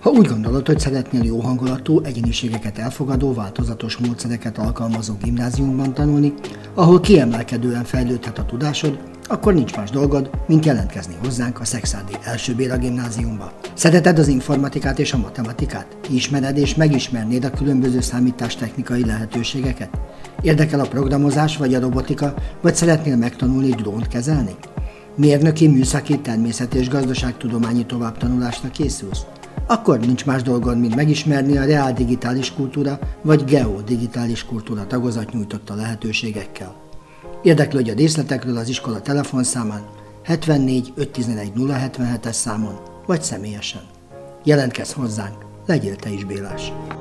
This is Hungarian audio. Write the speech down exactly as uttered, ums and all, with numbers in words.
Ha úgy gondolod, hogy szeretnél jó hangulatú, egyéniségeket elfogadó, változatos módszereket alkalmazó gimnáziumban tanulni, ahol kiemelkedően fejlődhet a tudásod, akkor nincs más dolgod, mint jelentkezni hozzánk a Szekszárdi Első Béla Gimnáziumba. Szereted az informatikát és a matematikát? Ismered és megismernéd a különböző számítástechnikai lehetőségeket? Érdekel a programozás vagy a robotika, vagy szeretnél megtanulni drónt kezelni? Mérnöki, műszaki, természet- és gazdaságtudományi továbbtanulásra készülsz? Akkor nincs más dolgod, mint megismerni a Reál Digitális Kultúra vagy Geodigitális Kultúra tagozat nyújtotta lehetőségekkel. Érdeklődj a részletekről az iskola telefonszámán hetvennégy ötszáztizenegy nulla hetvenhetes számon, vagy személyesen. Jelentkezz hozzánk, legyél te is Bélás!